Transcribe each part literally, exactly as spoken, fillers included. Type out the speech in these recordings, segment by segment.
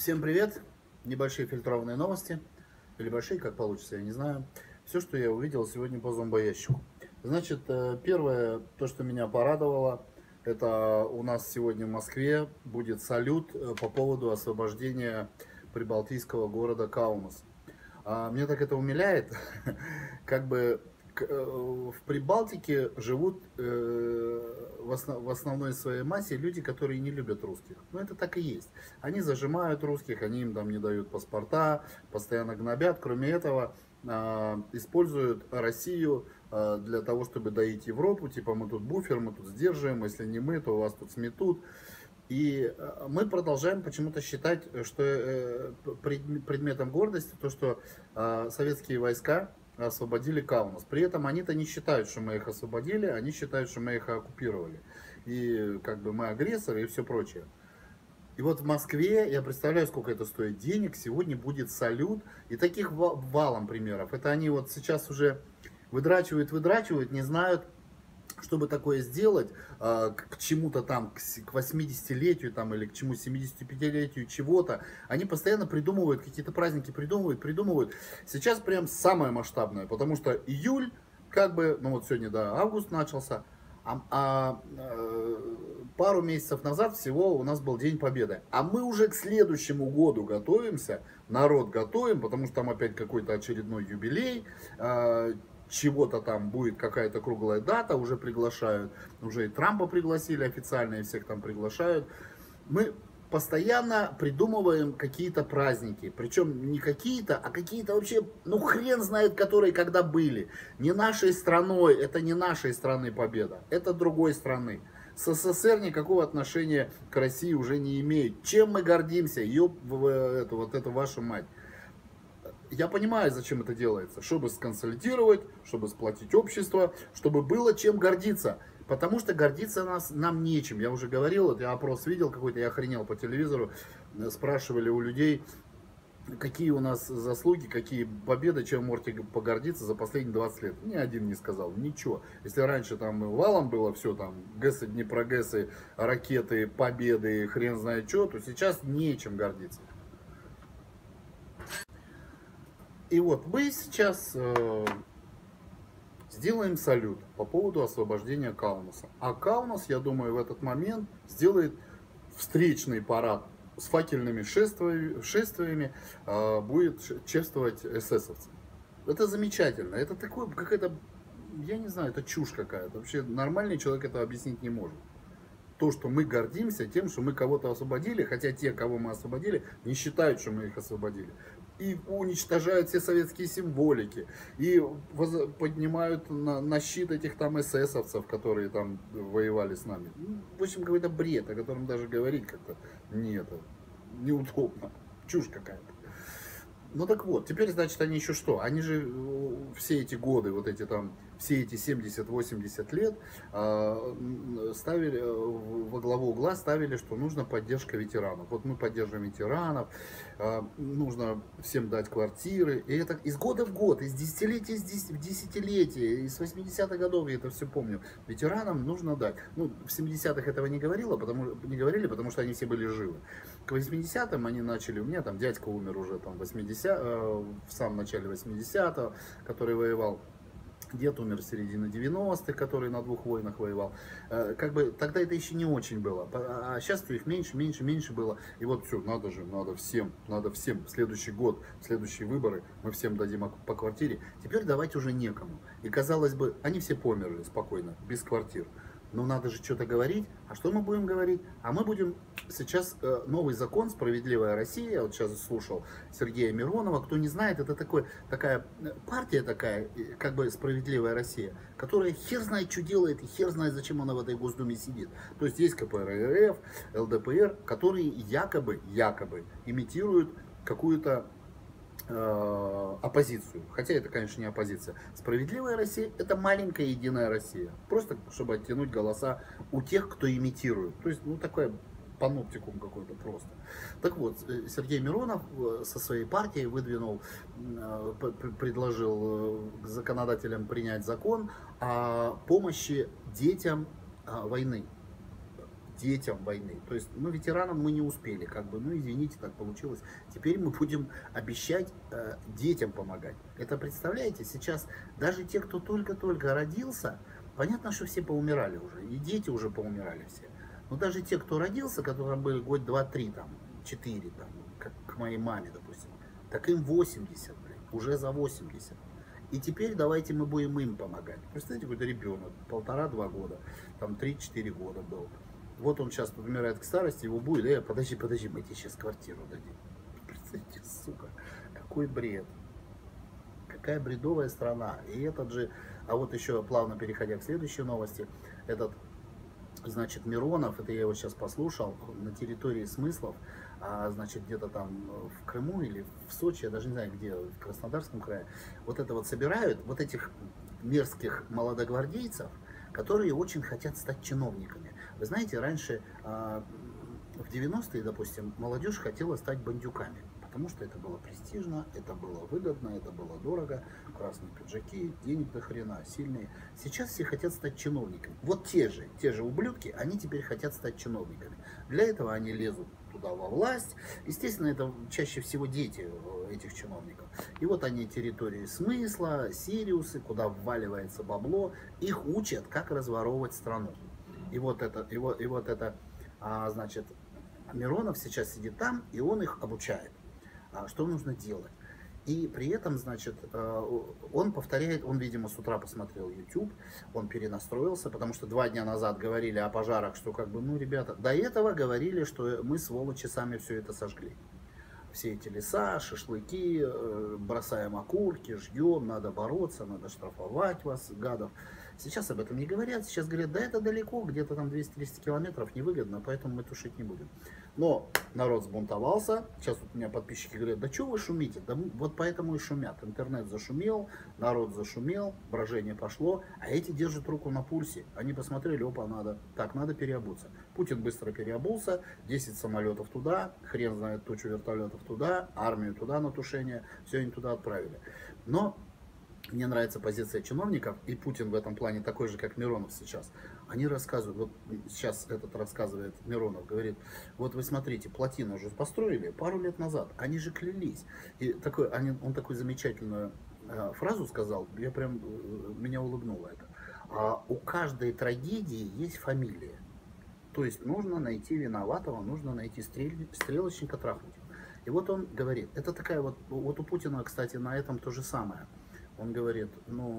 Всем привет! Небольшие фильтрованные новости. Или большие, как получится, я не знаю. Все, что я увидел сегодня по зомбоящику. Значит, э, первое, то, что меня порадовало, это у нас сегодня в Москве будет салют э, по поводу освобождения прибалтийского города Каунас. А, Мне так это умиляет, как бы к- э, в Прибалтике живут э, в осно- в основной своей массе люди, которые не любят русских. Ну, это так и есть. Они зажимают русских, они им там не дают паспорта, постоянно гнобят. Кроме этого, а, используют Россию а, для того, чтобы доить Европу. Типа, мы тут буфер, мы тут сдерживаем, если не мы, то вас тут сметут. И э, мы продолжаем почему-то считать, что э, пред- предметом гордости то, что э, советские войска освободили Каунас. При этом они-то не считают, что мы их освободили, они считают, что мы их оккупировали. И как бы мы агрессоры и все прочее. И вот в Москве, я представляю, сколько это стоит денег, сегодня будет салют. И таких ва- валом примеров. Это они вот сейчас уже выдрачивают, выдрачивают, не знают, чтобы такое сделать, а, к к чему-то там, к с- к восьмидесятилетию там или к чему, семидесятипятилетию чего-то, они постоянно придумывают, какие-то праздники придумывают, придумывают. Сейчас прям самое масштабное, потому что июль, как бы, ну вот сегодня, да, август начался, а, а, э, пару месяцев назад всего у нас был День Победы. А мы уже к следующему году готовимся, народ готовим, потому что там опять какой-то очередной юбилей, а, чего-то там будет, какая-то круглая дата, уже приглашают, уже и Трампа пригласили официально, и всех там приглашают. Мы постоянно придумываем какие-то праздники, причем не какие-то, а какие-то вообще, ну хрен знает, которые когда были. Не нашей страной, это не нашей страны победа, это другой страны. СССР никакого отношения к России уже не имеет. Чем мы гордимся? Ёб, это, вот это вашу мать. Я понимаю, зачем это делается. Чтобы сконсолидировать, чтобы сплотить общество, чтобы было чем гордиться. Потому что гордиться нас, нам нечем. Я уже говорил, вот я опрос видел какой-то, я охренел по телевизору. э, Спрашивали у людей, какие у нас заслуги, какие победы, чем можете погордиться за последние двадцать лет. Ни один не сказал, ничего. Если раньше там валом было все, там, ГЭСы, Днепрогэсы, ракеты, победы, хрен знает что, то сейчас нечем гордиться. И вот мы сейчас э, сделаем салют по поводу освобождения Каунаса. А Каунас, я думаю, в этот момент сделает встречный парад с факельными шествиями, шествиями э, будет чествовать эсэсовцев. Это замечательно. Это такое, какая-то, я не знаю, это чушь какая-то. Вообще нормальный человек это объяснить не может. То, что мы гордимся тем, что мы кого-то освободили, хотя те, кого мы освободили, не считают, что мы их освободили. И уничтожают все советские символики, и воз- поднимают на, на щит этих там эсэсовцев, которые там воевали с нами. Ну, в общем, какой-то бред, о котором даже говорить как-то не это, неудобно. Чушь какая-то. Ну так вот, теперь, значит, они еще что? Они же э, все эти годы, вот эти там, все эти семьдесят-восемьдесят лет а, м, ставили, э, в- во главу угла ставили, что нужна поддержка ветеранов. Вот мы поддерживаем ветеранов, а, нужно всем дать квартиры. И это из года в год, из десятилетия в дес- в десятилетие, из восьмидесятых годов, я это все помню. Ветеранам нужно дать. Ну, в семидесятых этого не говорило, потому, не говорили, потому что они все были живы. К восьмидесятым они начали, у меня там дядька умер уже там в восьмидесятых, в самом начале восьмидесятого, который воевал. Дед умер в середине девяностых, который на двух войнах воевал. Э, Как бы тогда это еще не очень было. По- А сейчас их меньше, меньше, меньше было. И вот все, надо же, надо всем, надо всем. В следующий год, в следующие выборы мы всем дадим ок- по квартире. Теперь давать уже некому. И казалось бы, они все померли спокойно, без квартир. Но надо же что-то говорить. А что мы будем говорить? А мы будем сейчас э, новый закон «Справедливая Россия». Я вот сейчас слушал Сергея Миронова. Кто не знает, это такой, такая э, партия такая, э, как бы «Справедливая Россия», которая хер знает, что делает, и хер знает, зачем она в этой Госдуме сидит. То есть есть ка пэ эр эф, эл дэ пэ эр, которые якобы, якобы имитируют какую-то э, оппозицию. Хотя это, конечно, не оппозиция. Справедливая Россия — это маленькая единая Россия. Просто чтобы оттянуть голоса у тех, кто имитирует. То есть, ну, такое паноптикум какой-то просто. Так вот, э, Сергей Миронов э, со своей партией выдвинул, э, п- п- предложил э, законодателям принять закон о помощи детям э, войны. детям войны. То есть, ну, ветеранам мы не успели, как бы, ну, извините, так получилось. Теперь мы будем обещать э, детям помогать. Это, представляете, сейчас даже те, кто только-только родился, понятно, что все поумирали уже, и дети уже поумирали все. Но даже те, кто родился, которым были год, два, три, там, четыре, там, как к моей маме, допустим, так им восемьдесят, блин, уже за восемьдесят. И теперь давайте мы будем им помогать. Представьте, какой-то ребенок, полтора-два года, там три-четыре года был. Вот он сейчас умирает к старости, его будет, э, подожди, подожди, мы тебе сейчас квартиру дадим. Представьте, сука, какой бред. Какая бредовая страна. И этот же, а вот еще плавно переходя к следующей новости, этот, значит, Миронов, это я его сейчас послушал, на территории смыслов, а, значит, где-то там в Крыму или в Сочи, я даже не знаю где, в Краснодарском крае, вот это вот собирают, вот этих мерзких молодогвардейцев, которые очень хотят стать чиновниками. Вы знаете, раньше, а, в девяностые, допустим, молодежь хотела стать бандюками. Потому что это было престижно, это было выгодно, это было дорого, красные пиджаки, денег до хрена, сильные. Сейчас все хотят стать чиновниками. Вот те же, те же ублюдки, они теперь хотят стать чиновниками. Для этого они лезут туда во власть. Естественно, это чаще всего дети этих чиновников. И вот они территории смысла, Сириусы, куда вваливается бабло, их учат, как разворовывать страну. И вот это, и вот, и вот это, а, значит, Миронов сейчас сидит там, и он их обучает. Что нужно делать. И при этом, значит, он повторяет, он, видимо, с утра посмотрел YouTube, он перенастроился, потому что два дня назад говорили о пожарах, что как бы, ну, ребята, до этого говорили, что мы, сволочи, сами все это сожгли. Все эти леса, шашлыки, бросаем окурки, ждем, надо бороться, надо штрафовать вас, гадов. Сейчас об этом не говорят, сейчас говорят, да это далеко, где-то там двести-триста километров, невыгодно, поэтому мы тушить не будем. Но народ сбунтовался, сейчас вот у меня подписчики говорят, да что вы шумите, да вот поэтому и шумят. Интернет зашумел, народ зашумел, брожение пошло, а эти держат руку на пульсе. Они посмотрели, опа, надо, так, надо переобуться. Путин быстро переобулся, десять самолетов туда, хрен знает тучу вертолетов туда, армию туда на тушение, все они туда отправили. Но мне нравится позиция чиновников, и Путин в этом плане такой же, как Миронов сейчас. Они рассказывают, вот сейчас этот рассказывает Миронов, говорит, вот вы смотрите, плотину уже построили пару лет назад, они же клялись. И такой, они, он такую замечательную э, фразу сказал, я прям, э, меня улыбнуло это. А, у каждой трагедии есть фамилия. То есть нужно найти виноватого, нужно найти стрел, стрелочника, трахнуть. И вот он говорит, это такая вот, вот у Путина, кстати, на этом то же самое. Он говорит,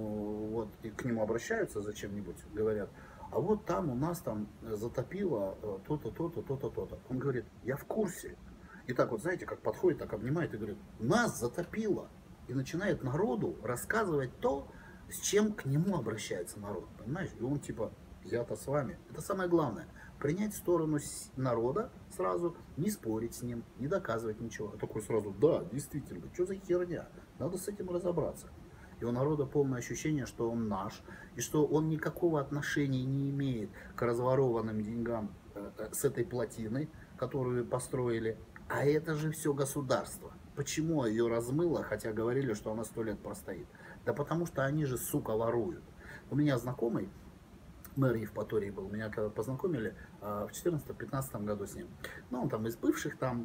ну вот, и к нему обращаются зачем-нибудь, говорят, а вот там у нас там затопило то-то, то-то, то-то, то-то. Он говорит, я в курсе. И так вот, знаете, как подходит, так обнимает и говорит, нас затопило. И начинает народу рассказывать то, с чем к нему обращается народ, понимаешь? И он типа, я-то с вами. Это самое главное. Принять сторону народа сразу, не спорить с ним, не доказывать ничего. А такой сразу, да, действительно, что за херня? Надо с этим разобраться. И у народа полное ощущение, что он наш, и что он никакого отношения не имеет к разворованным деньгам с этой плотиной, которую построили. А это же все государство. Почему ее размыло, хотя говорили, что она сто лет простоит? Да потому что они же, сука, воруют. У меня знакомый, мэр Евпатории был, меня когда познакомили в четырнадцатом-пятнадцатом году с ним. Ну, он там из бывших там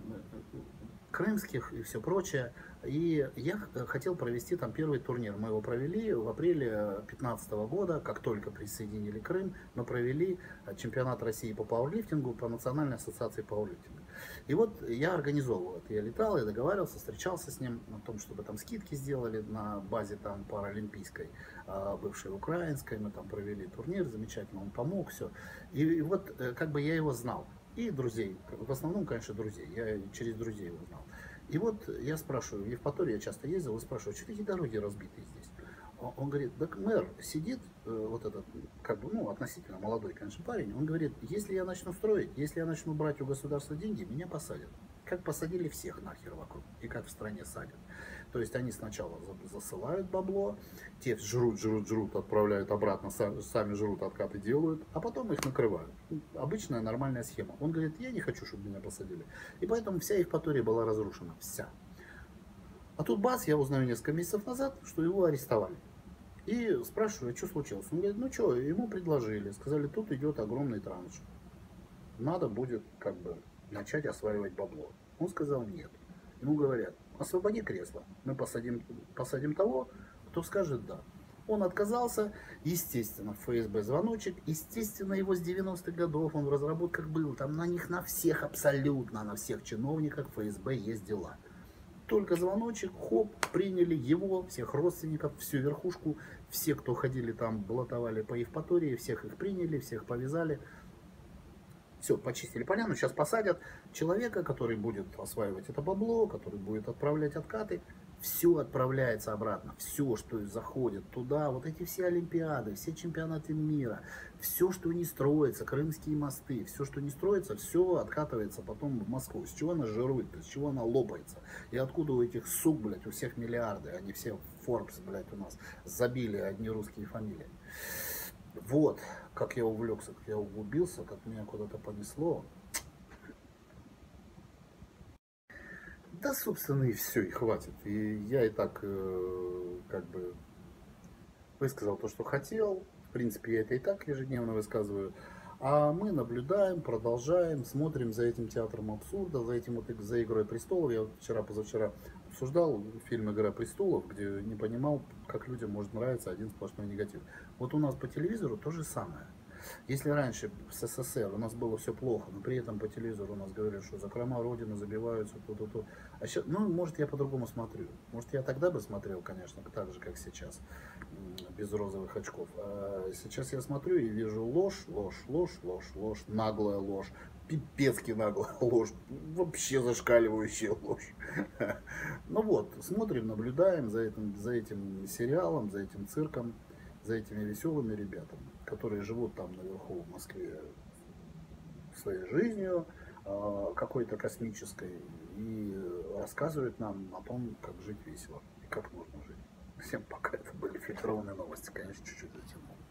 крымских и все прочее. И я хотел провести там первый турнир. Мы его провели в апреле две тысячи пятнадцатого года, как только присоединили Крым, мы провели чемпионат России по пауэрлифтингу, по Национальной ассоциации пауэрлифтинга. И вот я организовывал это. Я летал, я договаривался, встречался с ним о том, чтобы там скидки сделали на базе там паралимпийской, бывшей украинской. Мы там провели турнир, замечательно, он помог, все. И, и вот как бы я его знал. И друзей, в основном, конечно, друзей. Я через друзей его знал. И вот я спрашиваю, в Евпатории я часто ездил, и спрашиваю, что такие дороги разбитые здесь? Он говорит, так мэр сидит, вот этот, как бы, ну, относительно молодой, конечно, парень, он говорит, если я начну строить, если я начну брать у государства деньги, меня посадят. Как посадили всех нахер вокруг, и как в стране садят. То есть они сначала засылают бабло, те жрут, жрут, жрут, отправляют обратно, сами жрут, откаты делают, а потом их накрывают. Обычная нормальная схема. Он говорит, я не хочу, чтобы меня посадили. И поэтому вся Евпатория была разрушена, вся. А тут бац, я узнаю несколько месяцев назад, что его арестовали. И спрашиваю, что случилось. Он говорит, ну что, ему предложили, сказали, тут идет огромный транш. надо будет как бы начать осваивать бабло. Он сказал нет. Ему говорят, освободи кресло, мы посадим, посадим того, кто скажет да. Он отказался, естественно, в ФСБ звоночек, естественно, его с девяностых годов, он в разработках был, там на них, на всех, абсолютно на всех чиновниках ФСБ есть дела. Только звоночек, хоп, приняли его, всех родственников, всю верхушку, все, кто ходили там, баллотовали по Евпатории, всех их приняли, всех повязали. Все, почистили поляну, сейчас посадят человека, который будет осваивать это бабло, который будет отправлять откаты. Все отправляется обратно, все, что заходит туда, вот эти все олимпиады, все чемпионаты мира, все, что не строится, крымские мосты, все, что не строится, все откатывается потом в Москву. С чего она жирует, с чего она лопается, и откуда у этих сук, блядь, у всех миллиарды, они все Forbes, блядь, у нас забили одни русские фамилии. Вот, как я увлекся, как я углубился, как меня куда-то понесло. Да, собственно, и все, и хватит. И я и так, э, как бы, высказал то, что хотел. В принципе, я это и так ежедневно высказываю. А мы наблюдаем, продолжаем, смотрим за этим театром абсурда, за этим вот за «Игрой престолов». Я вот вчера-позавчера обсуждал фильм «Игра престолов», где не понимал, как людям может нравиться один сплошной негатив. Вот у нас по телевизору то же самое. Если раньше в СССР у нас было все плохо, но при этом по телевизору у нас говорили, что закрома Родины забиваются, то-то-то. А сейчас, ну, может, я по-другому смотрю. Может, я тогда бы смотрел, конечно, так же, как сейчас, без розовых очков. А сейчас я смотрю и вижу ложь, ложь, ложь, ложь, ложь, наглая ложь, пипецки наглая ложь, вообще зашкаливающая ложь. Ну вот, смотрим, наблюдаем за этим, за этим сериалом, за этим цирком, за этими веселыми ребятами, которые живут там наверху в Москве своей жизнью, какой-то космической, и рассказывают нам о том, как жить весело и как нужно жить. Всем пока, это были фильтрованные новости, конечно, чуть-чуть затянул.